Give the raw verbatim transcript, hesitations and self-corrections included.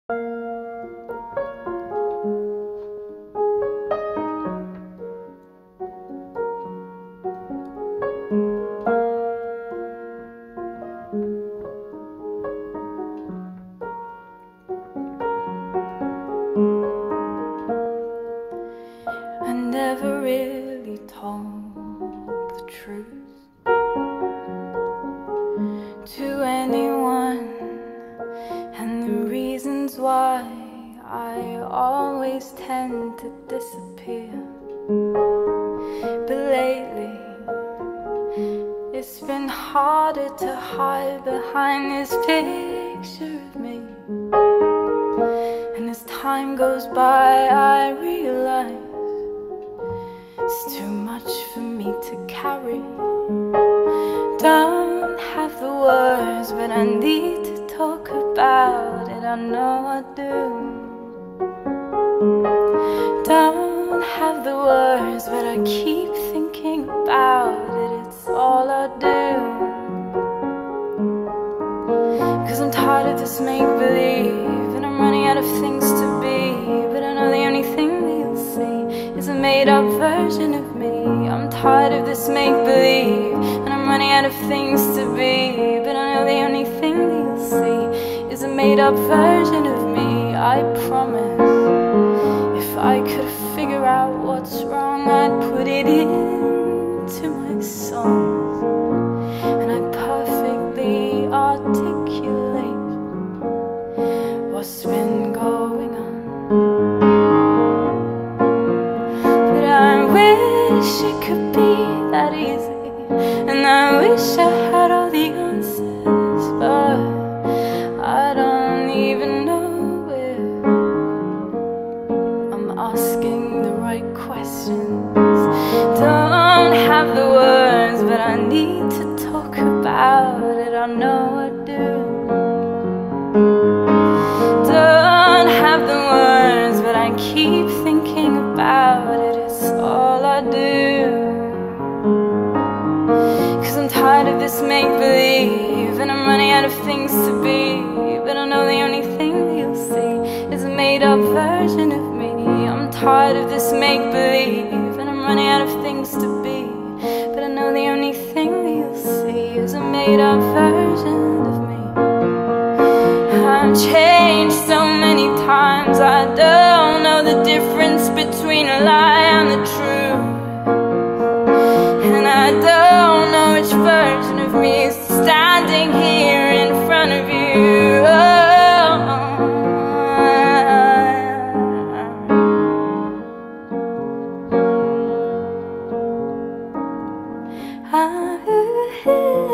I never really told the truth to anyone, and the reasons why I always tend to disappear. But lately it's been harder to hide behind this picture of me, and as time goes by I realize it's too much for me to carry. Don't have the words, but I need to talk about it. I know I do. Don't have the words, but I keep thinking about it. It's all I do. 'Cause I'm tired of this make-believe, and I'm running out of things to be. But I know the only thing that you'll see is a made-up version of me. I'm tired of this make-believe, and I'm running out of things to be. But I know the only thing that you'll see is a made-up version of me. I promise, if I could figure out what's wrong, I'd put it into my songs, and I'd perfectly articulate what's been going on. But I wish it could be that easy, and I wish I had all the answers, but I don't even know if I'm asking the right questions. Don't have the words, but I need to talk about it. I know I do. Don't have the words, but I keep thinking about it. It's all I do. 'Cause I'm tired of this make-believe, and I'm running out of things to be. But I know the only thing that you'll see is a made-up version of me. I'm tired of this make-believe, and I'm running out of things to be. But I know the only thing that you'll see is a made-up version of me. I've changed so many times, I don't know the difference between a lie and the truth. And I don't know which version of me is standing here in front of you. Oh, I